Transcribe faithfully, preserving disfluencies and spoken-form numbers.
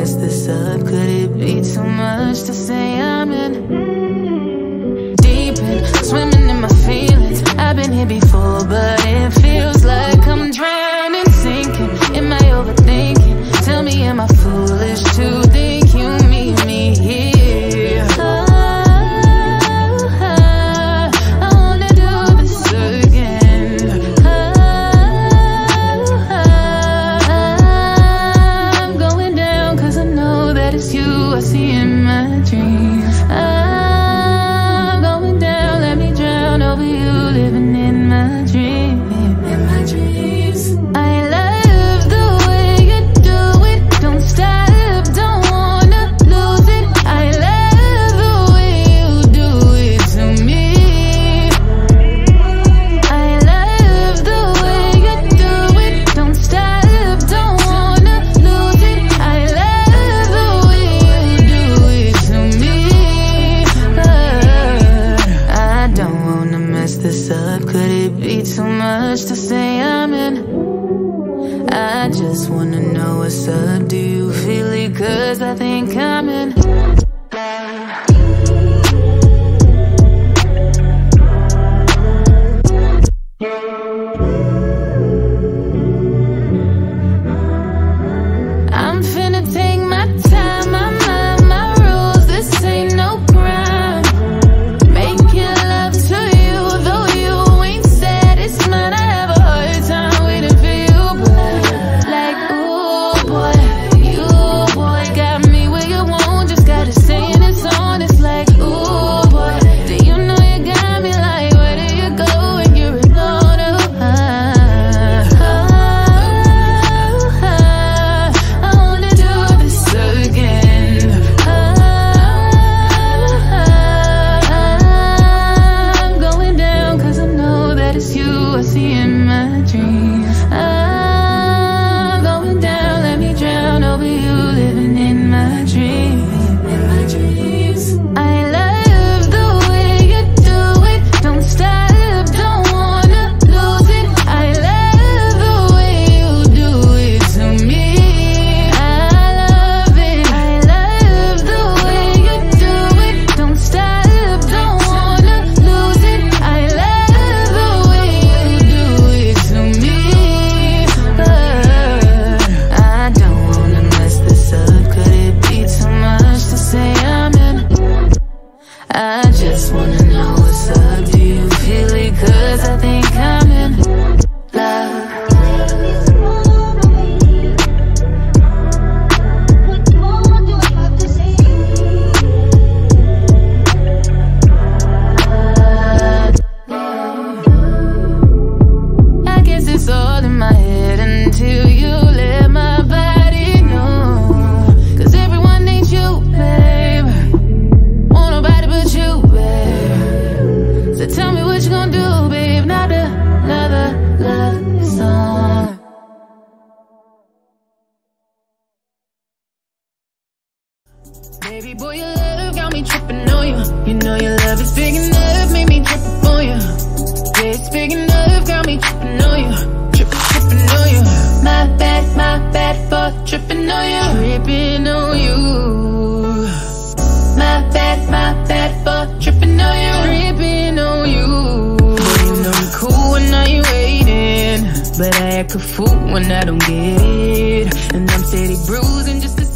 mess this up. Could it be too much to say I'm in? Deep in, swimming in my feelings. I've been here before, but it feels like I'm drowning. Sinking in my overthinking. Tell me, am I foolish to think you meet me here? Oh, I wanna do this again. Oh, I'm going down, cause I know that it's you I see in my dreams. I'm going down, let me drown over you, living in my dreams. In my dreams, I love the way you do it. Don't stop, don't wanna lose it. I love the way you do it to me. I love the way you do it. Don't stop, don't wanna lose it. I love the way you do it to me. But I don't wanna mess this up. Could it be too much to say I'm in? I just wanna know what's up. Do you feel it? Cause I think I'm in. I'm finna take my time, my mind, my rules. This ain't no crime. Making love to you, though you ain't satisfied. I have a hard time waiting for you, boy. Like, ooh, boy, you, boy, got me where you want. Just gotta say it, it's on. It's like, ooh, boy, do you know you got me? Like, where do you go when you're alone? Oh, ah, oh, ah, I wanna do this again. Oh, I'm going down, cause I know that it's you I see in my dreams. I'm going down, let me drown over you, living in my dreams. In my dreams, I love the way you do it. Don't stop, don't wanna lose it. I love the way you do it to me. I love it. I love the way you do it. Don't stop, don't wanna lose it. I love the way you do it to me. But I don't wanna mess this up. Could it be too much to say I'm in? I just wanna know what's up. Do you feel it? Cause I think I'm in love. I guess it's all in my head until you let my body know. Cause everyone needs you, babe. Won't nobody but you, babe. So tell me what you gonna do, babe. Not another love song. Baby boy, your love got me tripping on you. You know your love is big enough, made me trip up on you. Yeah, it's big enough, got me tripping on you. Tripping, tripping on you. My bad, my bad for tripping on you. Tripping on you. My bad, my bad for tripping on you. Tripping on you. Boy, you know I'm cool when I ain't waiting, but I act a fool when I don't get it. And I'm steady bruising just to